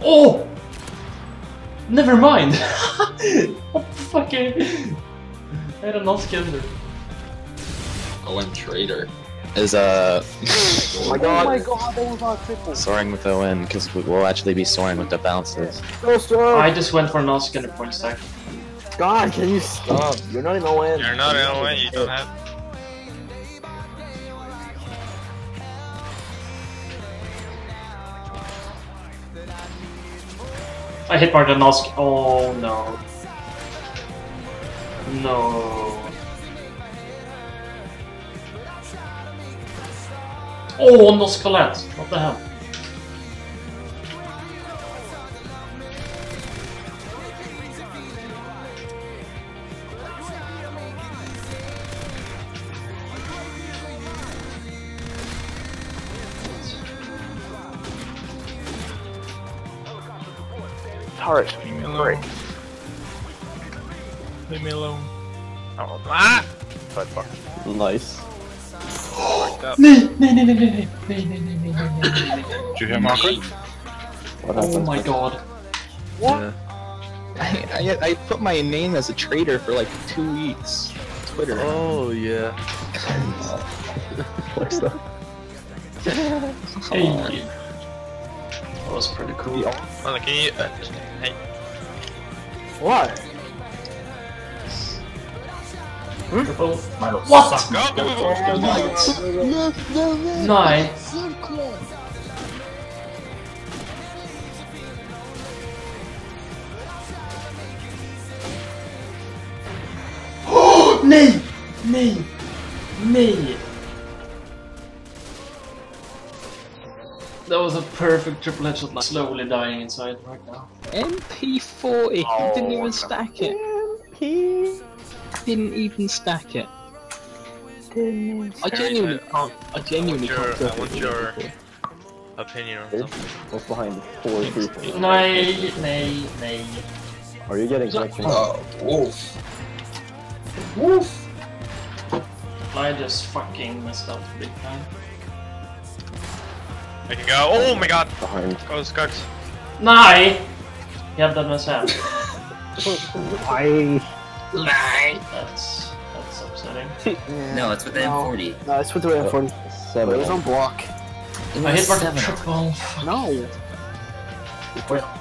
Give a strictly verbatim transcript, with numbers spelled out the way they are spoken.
Oh! Never mind! What the fuck? I had a non-skiller. O N Trader is uh. Oh my god! Oh my god! That was on triple. Soaring with O N because we'll actually be soaring with the bounces. Go strong! I just went for a non-skiller point stack. God, can you stop? You're not in O N. You're not in O N. You don't have. I hit marked a non-sk- Oh no. No. Oh, no skelett! What the hell? Turret. Leave me alone. Leave me alone. Oh, ah! But fuck. Nice. Fucked up. Nee, nee, nee, nee, nee, nee, nee, nee, nee, nee, nee, nee. Did you hear Marco? What Oh happened? my god. What? I, I I put my name as a trader for like two weeks. Twitter. Oh yeah. What's that? Hey. That was pretty cool. Oh, can you? Uh, hey. What? Triple. What? What? Go! Nej. Nej! Nej! Nej! That was a perfect triple headshot, like slowly dying inside right now. M P forty. Oh, He didn't even stack it. He Didn't even stack it. didn't. I genuinely can't. I genuinely I want your, can't. I want your opinion on something. What's behind the four people? Nej, nej, nej. Are you getting connection? Oh, wolf. Woof! I just fucking messed up big time. I can go. Oh my god! Behind. Go, Skux. Nej! Jävla med sen. I. Nej! That's, that's upsetting. No, it's within No. forty. No, it's with the way forty. But Seven. it was on block. It I hit was mark seven. triple. No.